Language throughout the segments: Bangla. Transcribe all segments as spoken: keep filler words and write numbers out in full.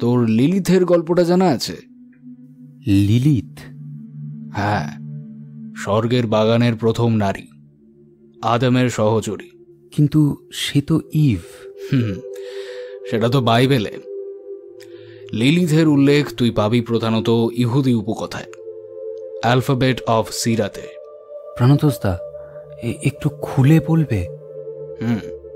তোর লিলিথের গল্পটা জানা আছে? লিলিথ? হ্যাঁ, স্বর্গের বাগানের প্রথম নারী, আদমের সহচরী। কিন্তু সে তো ইভ। হুম, সেটা তো বাইবেলে। লিলিথের উল্লেখ তুই পাবি প্রধানত ইহুদি উপকথায়, অ্যালফাবেট অফ সিরাতে। প্রাণতোষদা, একটু খুলে বলবে? হুম,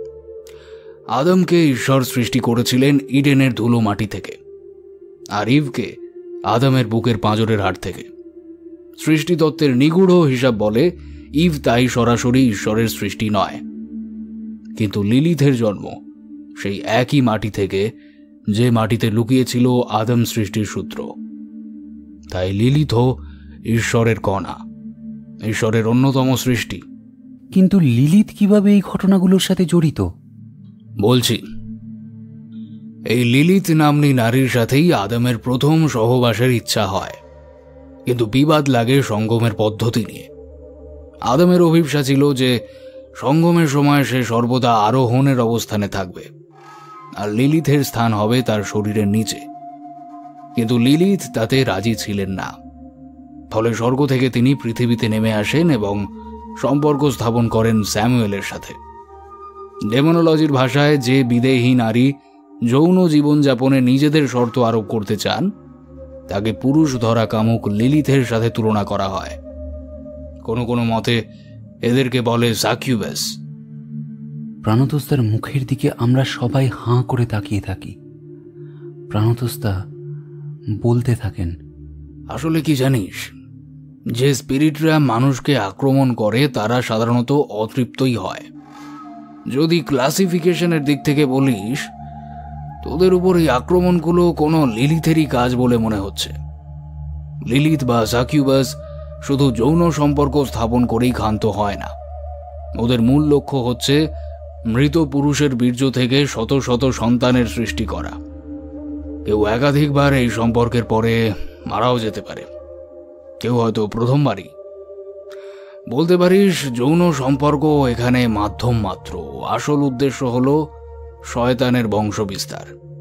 আদমকে ঈশ্বর সৃষ্টি করেছিলেন ইডেনের ধুলো মাটি থেকে, আর ইভকে আদমের বুকের পাঁজরের হাড় থেকে। সৃষ্টিতত্ত্বের নিগূঢ় হিসাব বলে ইভ তাই সরাসরি ঈশ্বরের সৃষ্টি নয়, কিন্তু লিলিথের জন্ম সেই একই মাটি থেকে যে মাটিতে লুকিয়েছিল আদম সৃষ্টির সূত্র। তাই লিলিথও ঈশ্বরের কণা, ঈশ্বরের অন্যতম সৃষ্টি। কিন্তু লিলিথ কিভাবে এই ঘটনাগুলোর সাথে জড়িত? বলছি, এই লিলিথ নাম্নী নারীর সাথেই আদমের প্রথম সহবাসের ইচ্ছা হয়, কিন্তু বিবাদ লাগে সঙ্গমের পদ্ধতি নিয়ে। আদমের অভিপ্সা ছিল যে সঙ্গমের সময় সে সর্বদা আরোহণের অবস্থানে থাকবে, আর লিলিথের স্থান হবে তার শরীরের নিচে। কিন্তু লিলিথ তাতে রাজি ছিলেন না। ফলে স্বর্গ থেকে তিনি পৃথিবীতে নেমে আসেন এবং সম্পর্ক স্থাপন করেন স্যামুয়েলের সাথে। ডেমোনোলজির ভাষায় যে বিদেহী নারী যৌন জীবনযাপনে নিজেদের শর্ত আরোপ করতে চান তাকে পুরুষ ধরা কামুক লিলিথের সাথে তুলনা করা হয়। কোনো কোনো মতে এদেরকে বলে সাকিউবাস। প্রাণতোষদার মুখের দিকে আমরা সবাই হাঁ করে তাকিয়ে থাকি। প্রাণতোষদা বলতে থাকেন, আসলে কি জানিস, যে স্পিরিটরা মানুষকে আক্রমণ করে তারা সাধারণত অতৃপ্তই হয়। যদি ক্লাসিফিকেশনের দিক থেকে বলিস, তোদের উপর এই আক্রমণগুলো কোনো লিলিথেরই কাজ বলে মনে হচ্ছে। লিলিথ বা সাকিউবাস শুধু যৌন সম্পর্ক স্থাপন করেই ক্ষান্ত হয় না। ওদের মূল লক্ষ্য হচ্ছে মৃত পুরুষের বীর্য থেকে শত শত সন্তানের সৃষ্টি করা। কেউ একাধিকবার এই সম্পর্কের পরে মারাও যেতে পারে, কেউ হয়তো প্রথমবারই। বলতে পারিস যৌন সম্পর্ক এখানে মাধ্যম মাত্র, আসল উদ্দেশ্য হলো শয়তানের বংশ বিস্তার।